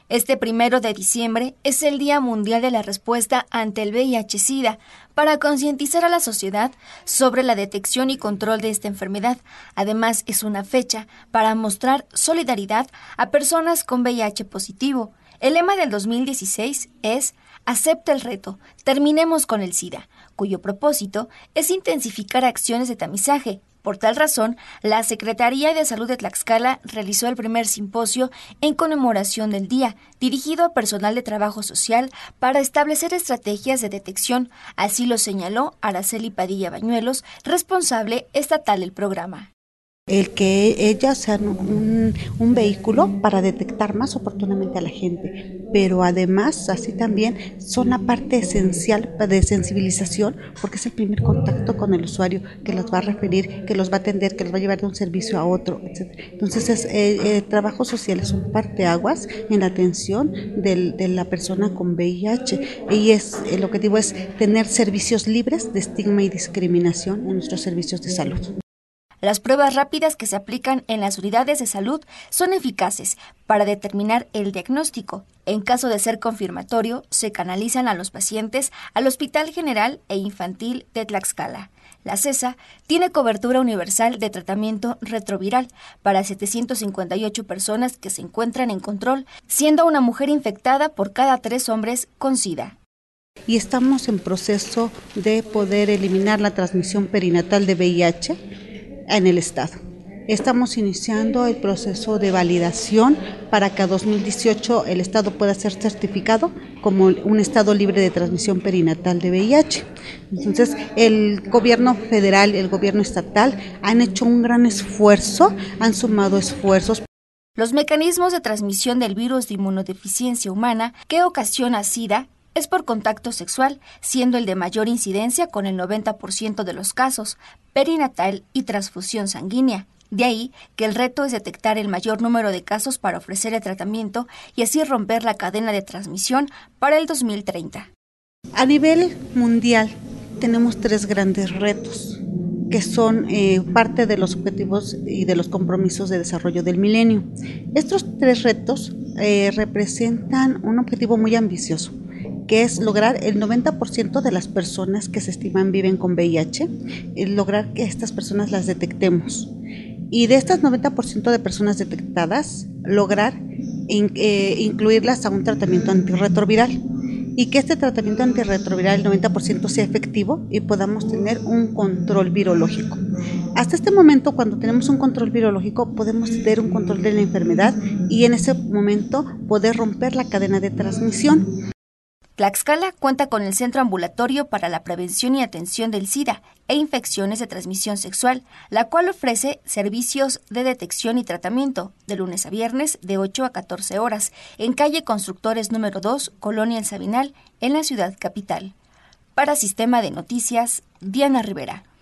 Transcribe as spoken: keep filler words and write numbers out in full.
Este primero de diciembre es el Día Mundial de la Respuesta ante el V I H SIDA para concientizar a la sociedad sobre la detección y control de esta enfermedad. Además, es una fecha para mostrar solidaridad a personas con V I H positivo. El lema del dos mil dieciséis es Acepta el reto, terminemos con el SIDA, cuyo propósito es intensificar acciones de tamizaje. Por tal razón, la Secretaría de Salud de Tlaxcala realizó el primer simposio en conmemoración del día, dirigido a personal de trabajo social para establecer estrategias de detección. Así lo señaló Araceli Padilla Bañuelos, responsable estatal del programa. El que ellas sean un, un vehículo para detectar más oportunamente a la gente, pero además así también son la parte esencial de sensibilización, porque es el primer contacto con el usuario que los va a referir, que los va a atender, que los va a llevar de un servicio a otro, etcétera. Entonces es, eh, el trabajo social es un parteaguas en la atención del, de la persona con V I H, y es, el objetivo es tener servicios libres de estigma y discriminación en nuestros servicios de salud. Las pruebas rápidas que se aplican en las unidades de salud son eficaces para determinar el diagnóstico. En caso de ser confirmatorio, se canalizan a los pacientes al Hospital General e Infantil de Tlaxcala. La CESA tiene cobertura universal de tratamiento retroviral para setecientas cincuenta y ocho personas que se encuentran en control, siendo una mujer infectada por cada tres hombres con SIDA. Y estamos en proceso de poder eliminar la transmisión perinatal de V I H en el estado. Estamos iniciando el proceso de validación para que a dos mil dieciocho el estado pueda ser certificado como un estado libre de transmisión perinatal de V I H. Entonces, el gobierno federal y el gobierno estatal han hecho un gran esfuerzo, han sumado esfuerzos. Los mecanismos de transmisión del virus de inmunodeficiencia humana que ocasiona SIDA es por contacto sexual, siendo el de mayor incidencia con el noventa por ciento de los casos, perinatal y transfusión sanguínea. De ahí que el reto es detectar el mayor número de casos para ofrecer el tratamiento y así romper la cadena de transmisión para el dos mil treinta. A nivel mundial tenemos tres grandes retos que son eh, parte de los objetivos y de los compromisos de desarrollo del milenio. Estos tres retos eh, representan un objetivo muy ambicioso, que es lograr el noventa por ciento de las personas que se estiman viven con V I H, lograr que estas personas las detectemos. Y de estas noventa por ciento de personas detectadas, lograr in, eh, incluirlas a un tratamiento antirretroviral. Y que este tratamiento antirretroviral, el noventa por ciento, sea efectivo y podamos tener un control virológico. Hasta este momento, cuando tenemos un control virológico, podemos tener un control de la enfermedad y en ese momento poder romper la cadena de transmisión. Tlaxcala cuenta con el Centro Ambulatorio para la Prevención y Atención del SIDA e Infecciones de Transmisión Sexual, la cual ofrece servicios de detección y tratamiento de lunes a viernes de ocho a catorce horas en calle Constructores número dos, Colonia El Sabinal, en la ciudad capital. Para Sistema de Noticias, Diana Rivera.